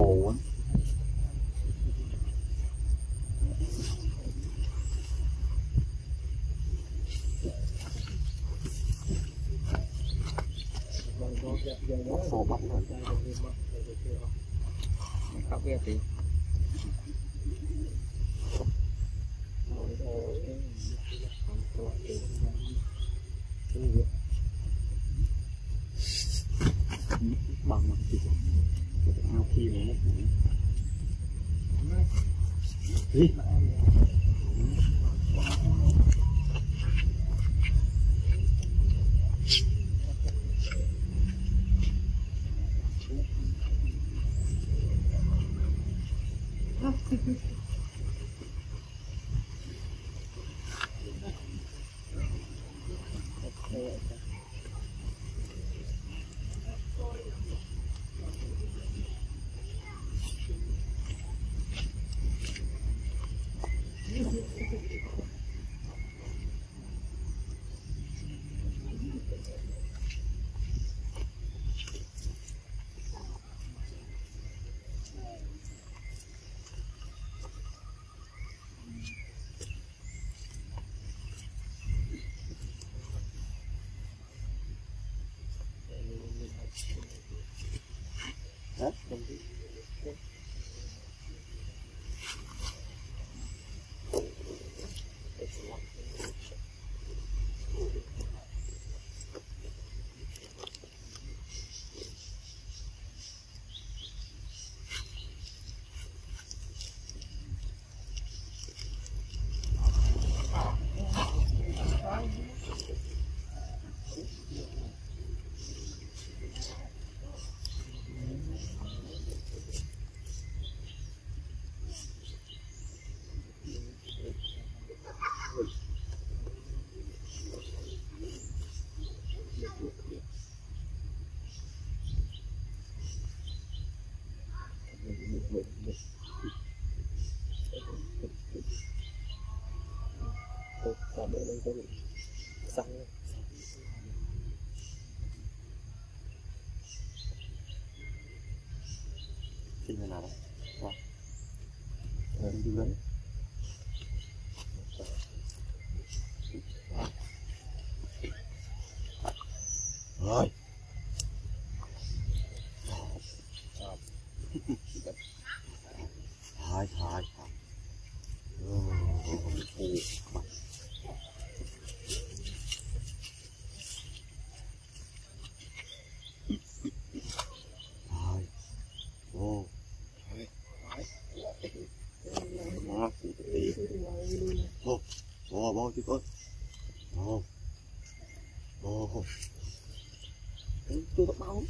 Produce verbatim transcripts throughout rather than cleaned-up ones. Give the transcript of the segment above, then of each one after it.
khổ lắm. Khổ bắp rồi. Khóc ghê tí. Bằng mặt gì ao khi mà nó đi hết cả bộ lên tôi xăng xin thế nào đó wow. Đi lên rồi thôi thôi ô ô ô bố chứ con ô ô tôi tao bao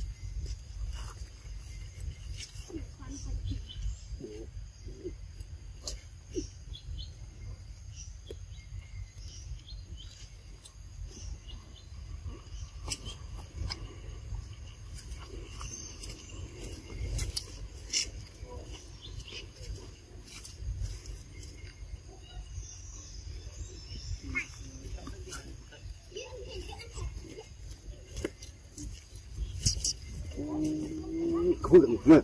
khối lượng nữa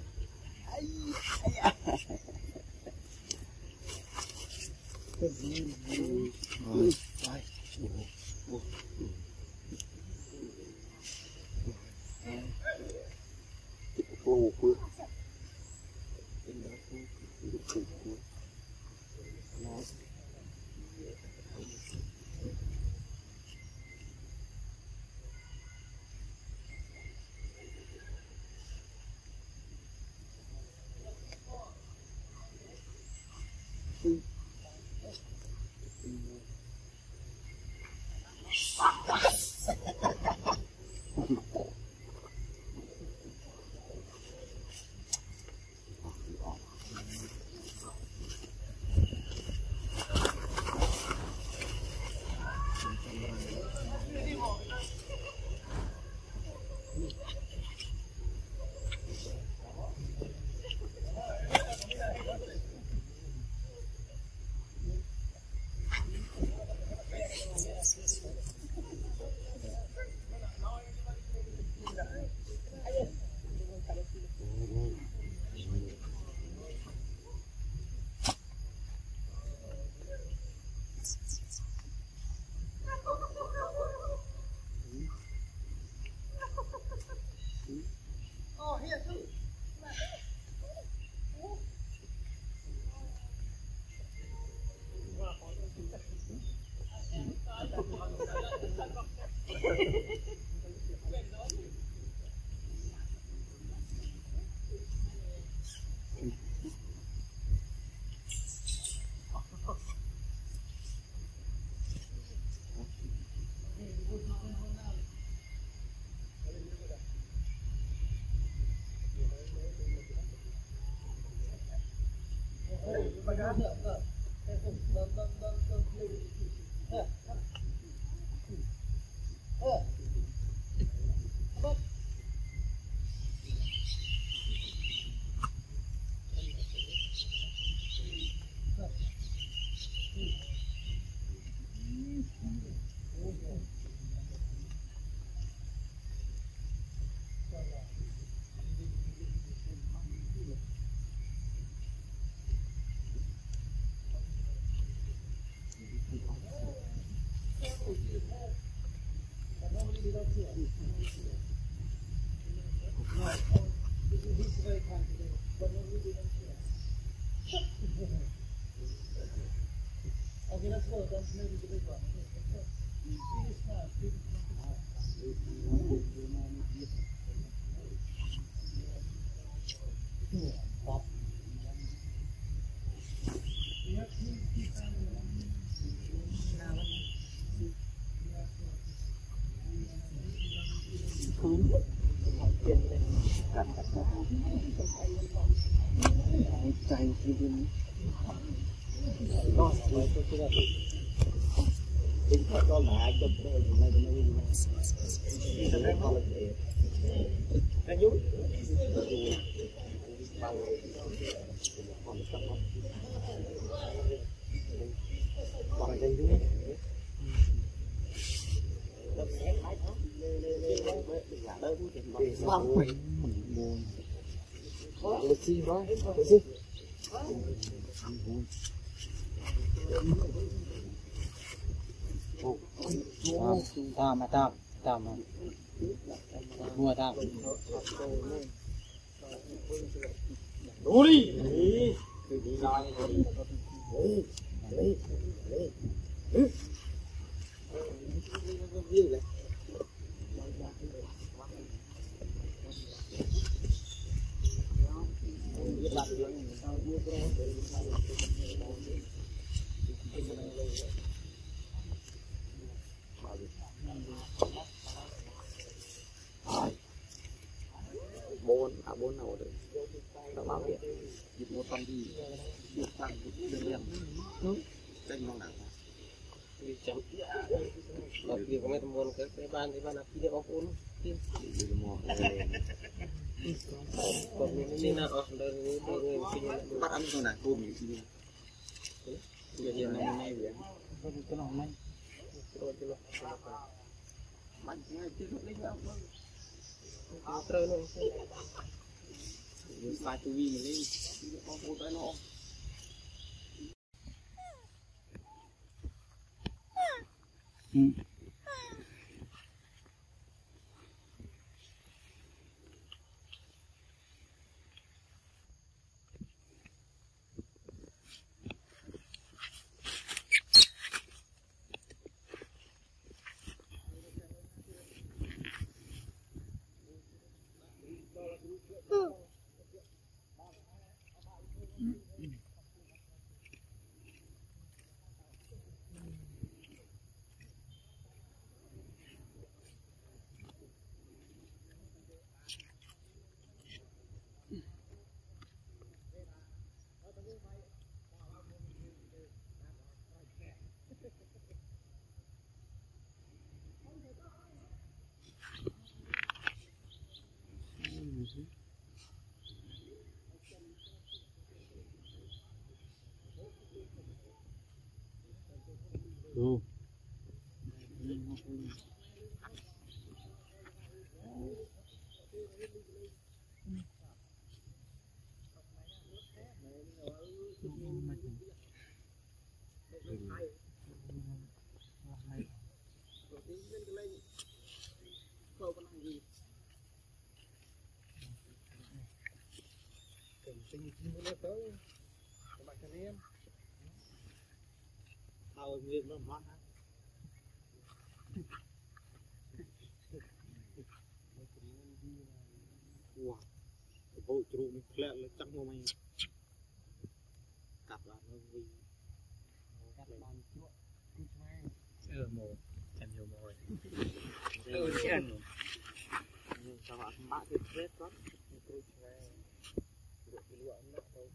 Tama, tama, tama. Mua tama. Đủ đi. Bốn, à bốn nào được. Nó bảo hiện dịch một con đi dịch tăng được liền tranh nó nặng đi chấm là kia có mấy thằng buồn cái ban thì ban là kia có bốn kia còn những cái nào đây đây đây bắt ăn con này tôm như thế bây giờ này này vậy cái nào này rồi rồi bánh ngay tiếp lấy nhau trời luôn sai tu vi mình đi có vô tới nó ừ. Đồ. Hãy subscribe cho kênh Ghiền Mì Gõ để không bỏ lỡ những video hấp dẫn. wow bộ trụ mình lẹ là chắc mà mày cặp là nó vì cắt bàn chuột cút mai ờ mồ chân nhiều mồi ừ chân cho họ bạn thì chết lắm cút mai được cái lụa nó đâu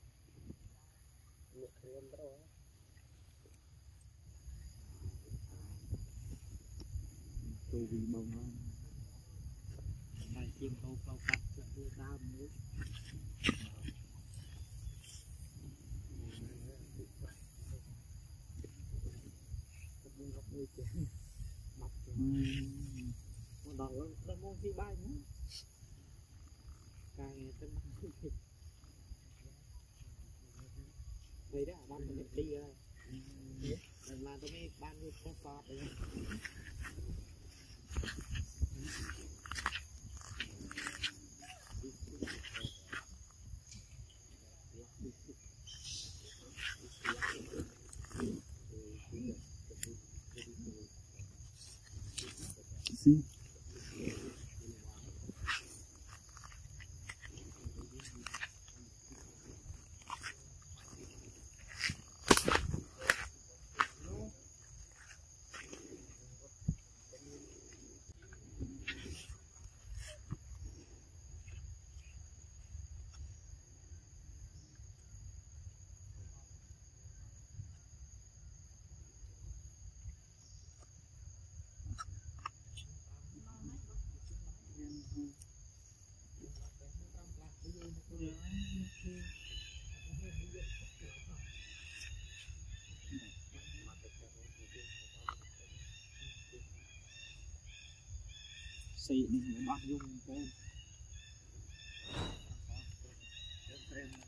lụa thêm đâu tù vì mông nó bài chim câu câu cắt là đưa đam nữa một đòn nó nó mua gì bay nữa càng chân mắt vậy đó ban mình đi rồi mình làm tôi mới ban được có sọt đấy xin xị này nó bắt dung cái